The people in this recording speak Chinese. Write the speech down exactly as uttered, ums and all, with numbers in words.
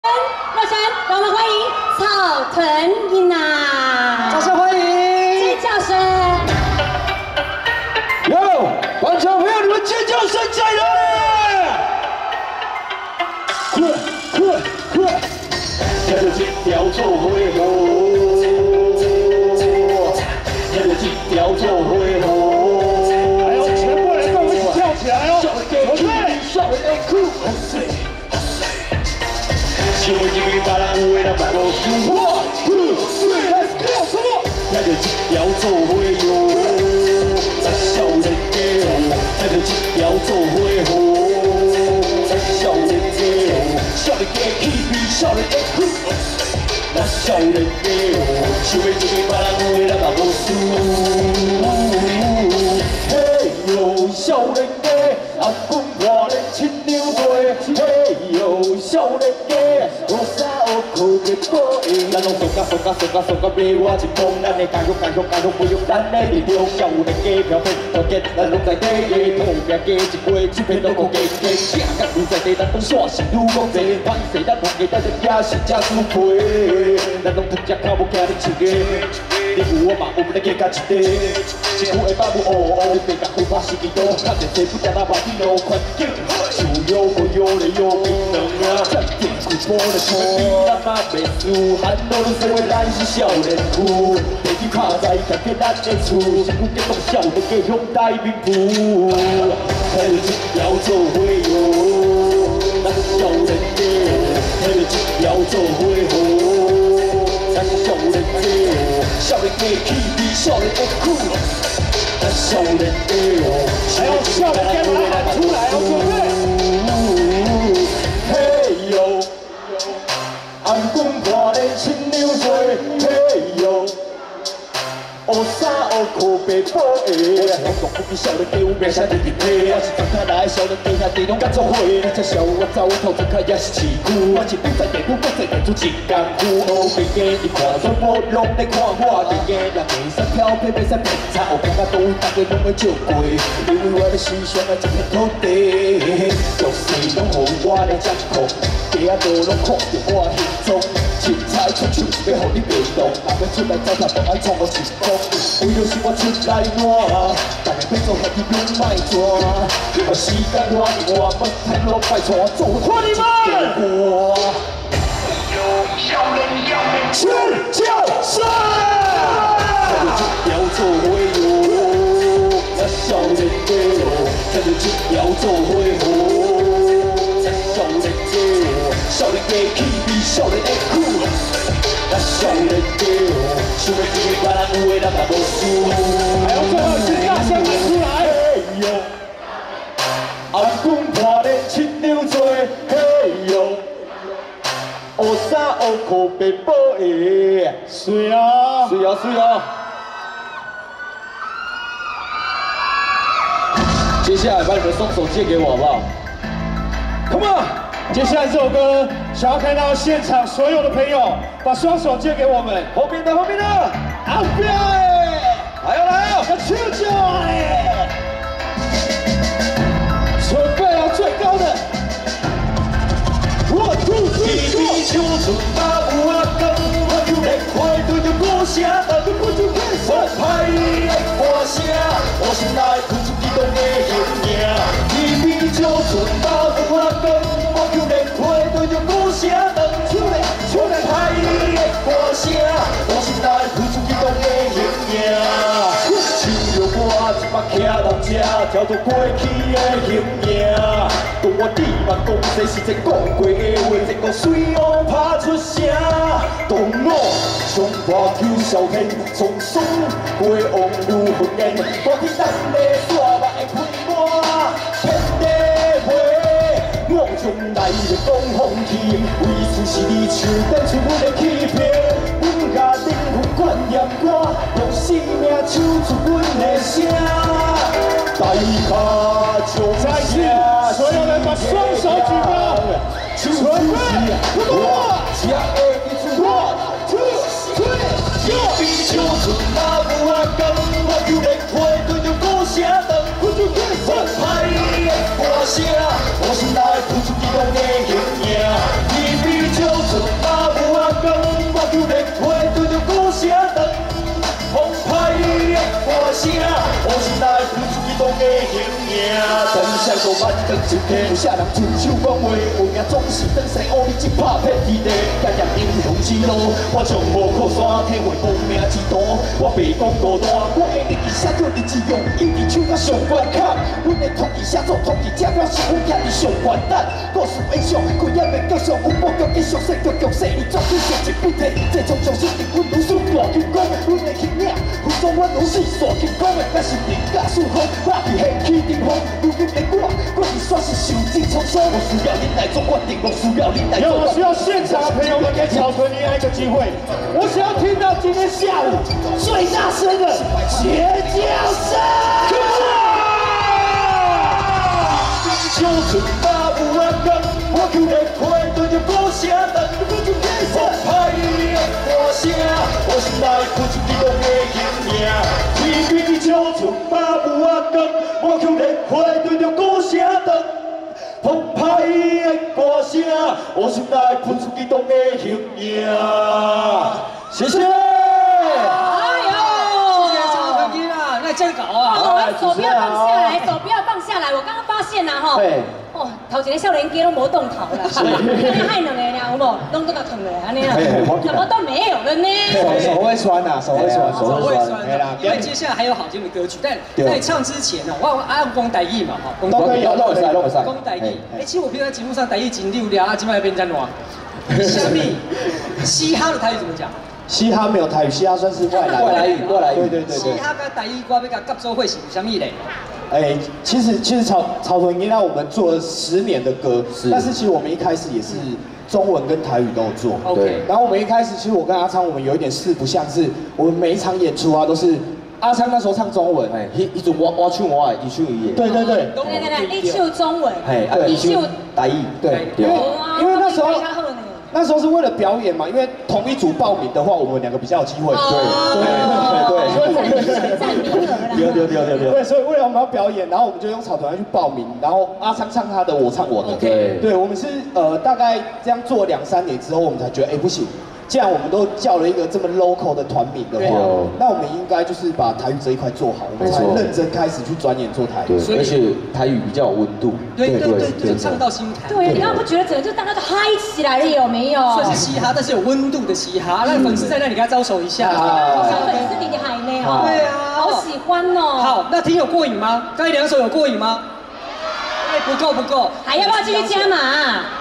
热身，让我们欢迎草屯英娜， 掌声欢迎！ 尖叫声。 哟，观众朋友，你们尖叫声在哪里？快快快！听着这条做伙舞，听着这条做伙舞。哎呦，全部人跟我一起跳起来哦！准备，少年的酷，好水。 想要一个别人有的咱别无想我，Let's go， 什么？听着这条做伙哟，咱少年家哦，听着这条做伙吼，咱少年家哦，少年家起比少年家酷，咱少年家哦，想要一个别人有的咱别无想，嘿哟，少年家，阿公我咧亲牛队，嘿哟，少年家。 我啥学苦别保应，咱拢送甲送甲送甲送甲买我一封，咱的家乡家乡家乡不用咱的力量，少年家票票条件，咱拢在底下，土命加一杯，一片都讲加加，正甲路在地，咱拢煞是愈讲济，歹势咱同家咱也是正输亏，咱拢独只靠无惊你一个，你有我嘛有，咱加加一块，一句会把母哦哦，别甲会怕死几多，看见谁不惊咱把你路宽景，就有个有嘞有平等啊，正点古波的。 咱嘛袂输，喊到你说的咱是少年夫，地基卡在改变咱的厝，身躯激动少年家乡大名府，听着这条做伙哟，咱少年家，听着这条做伙吼，咱少年家，少年家起比少年家酷，咱少年家哦，还有少年家把它喊出来哦，准备，嘿哟。 俺讲看咧亲牛做，嘿哟，学啥学苦白补的。我来香港不比少年家有名声日日黑，我是长大来少年家兄弟拢甲做伙。你才笑我走头前开也是市区，我是比赛地区国际地主真功夫。后边家你看所我拢在看我，伫家人袂使挑配，袂使偏差，有感觉都大家拢会照过，因为我的思想啊一片土地，就是拢予我来掌控。 家啊路拢看着我行踪，凊彩出手要互你被动，若要出来走跳，都爱创我成功。为着是我出来换，大家变做兄弟拢卖抓，啊时间我的我要趁路快带做伙一我。少年要尖叫声，看着这条做伙哟，那少年家哦，看着这条做伙哦，少年家。 少年家起比少年家酷，咱少年家哦，想要一个别人有的咱也无输。还有最后一次大声喊出来！嘿哟，阿公看咧亲牛做，嘿哟，学啥学苦白补的，水啊，水啊，水啊！接下来把你们双手借给我好不好 ？Come on！ 接下来这首歌，想要看到现场所有的朋友把双手借给我们，后面的后面的，后边，还有来哦，要求救哎！准备了最高的，我吐吐吐！就准把我跟我就来快对着歌声，但你不就开始拍你的歌声，我心内突出激动的形影，你比就准把我跟。 对着鼓声，当出来出来拍你的歌声，我心内付出激动的形影。唱着我一目徛人这，跳着过去的形影。讲我你嘛讲这是真讲过的话，真讲随我拍出声。当我上花球消遣，从松过往如云烟，我去咱的沙目的开满遍地花。 我从来就讲放弃，为此是你唱得出阮的气魄。阮家顶有管严歌，用生命唱出阮的声。大家就在此，所有人把双手举高，准备，我只会一出我，two three go。比就准把我跟我就来回对着歌声，当我就开始拍你的歌声，我心内。 付出激动的形影，你比就等下个万灯一天，有啥人出手讲话，有命总是等西乌你一拍遍地地，日日英雄之路，我从无靠山体会亡命之徒，我未讲孤单，我的日记写着日志用，一直唱到上关卡，阮的通气写作通气，这表示阮徛伫上悬蛋，故事演上，开演的继续有幕剧继续说，剧剧说，你作起上一笔题，这种上心的阮如数大金刚，阮的形影，服装阮如是煞金刚的，咱是人家四方，我是掀起顶峰，如今的我，我是算是受尽沧桑，我需要你来做决定，我需要你来做。我需要现场朋友们给草屯另外一个机会，我想要听到今天下午最大声的尖叫声。就存把有眼光，我求你快对着鼓声，但如果就变成拍你的歌声，我心内付出你拢的形影。天边就存把有眼光，我求你快对着鼓声，但澎湃的歌声，我心内付出你拢的形影。谢谢。 这样搞啊！ 哦，手不要放下来，手不要放下来。我刚刚发现呐，哈，哦，头一个少年家都无动头了，你害两个呀，有无？拢都甲啃了，安尼啊，什么都没有了呢。 手会酸呐，手会酸， 手会酸。因为接下来还有好听的歌曲，但在唱之前呢，我我讲台语嘛，哈， 都可以，都可以，都可以。 讲台语，哎，其实我平常在节目上台语真溜了啊，今麦变真乱。虾米？嘻哈的台语怎么讲？ 嘻哈没有台语，嘻哈算是外来外来语， 外来语，对对对。 嘻哈跟台语歌要甲合作会是什么嘞？ 哎，其实其实草草屯音乐我们做了十年的歌，但是其实我们一开始也是中文跟台语都有做。 OK。 然后我们一开始其实我跟阿昌我们有一点四不像，是我们每一场演出啊都是阿昌那时候唱中文，哎，一一种我我唱我，一唱一。对对对。 对对对，一唱中文， 哎，一唱台语，对。因为因为那时候。那时候是为了表演嘛，因为同一组报名的话，我们两个比较有机会。对对对对， 占名额啦。 有有有有有。对，所以为了我们要表演，然后我们就用草团去报名，然后阿昌唱他的，我唱我的。 对， 对我们是呃大概这样做两三年之后，我们才觉得哎不行。既然我们都叫了一个这么 local 的团名的话，那我们应该就是把台语这一块做好，我们才认真开始去钻研做台语。 对，而且台语比较有温度。 对对对对，唱到心坎。 对，你刚刚不觉得整个就大家都嗨起来了，有没有？ 算是嘻哈，但是有温度的嘻哈，让粉丝在那里给他招手一下。 小粉丝比你嗨呢，哦。 对啊， 好喜欢哦。 好，那听有过瘾吗？刚才两首有过瘾吗？哎，不够不够， 还要不要继续加码？